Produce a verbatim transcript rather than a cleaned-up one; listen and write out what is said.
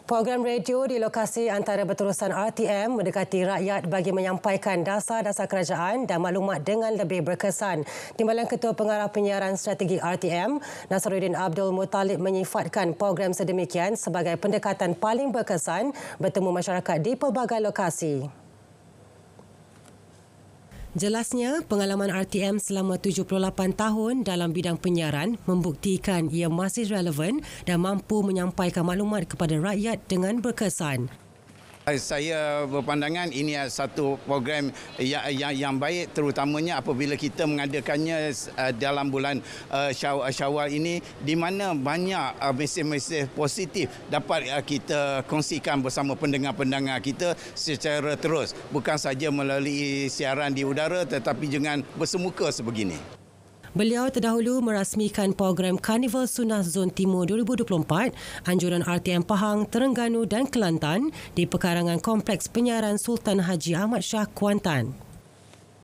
Program radio di lokasi antara berterusan R T M mendekati rakyat bagi menyampaikan dasar-dasar kerajaan dan maklumat dengan lebih berkesan. Timbalan Ketua Pengarah Penyiaran Strategi R T M, Nasaruddin Abdul Muttalib menyifatkan program sedemikian sebagai pendekatan paling berkesan bertemu masyarakat di pelbagai lokasi. Jelasnya, pengalaman R T M selama tujuh puluh lapan tahun dalam bidang penyiaran membuktikan ia masih relevan dan mampu menyampaikan maklumat kepada rakyat dengan berkesan. Saya berpandangan ini satu program yang, yang, yang baik, terutamanya apabila kita mengadakannya dalam bulan Syawal ini, di mana banyak mesej-mesej positif dapat kita kongsikan bersama pendengar-pendengar kita secara terus. Bukan saja melalui siaran di udara tetapi dengan bersemuka sebegini. Beliau terdahulu merasmikan program Karnival Sunnah Zon Timur dua ribu dua puluh empat, anjuran R T M Pahang, Terengganu dan Kelantan di pekarangan Kompleks Penyiaran Sultan Haji Ahmad Shah, Kuantan.